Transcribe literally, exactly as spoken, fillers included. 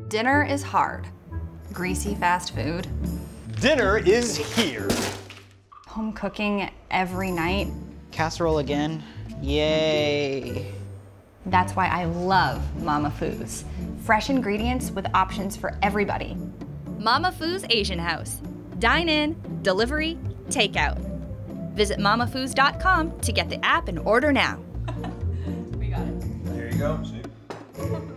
Dinner is hard. Greasy fast food. Dinner is here. Home cooking every night. Casserole again. Yay. That's why I love Mama Foo's. Fresh ingredients with options for everybody. Mama Foo's Asian House. Dine in, delivery, takeout. Visit mama foos dot com to get the app and order now. We got it. There you go. See?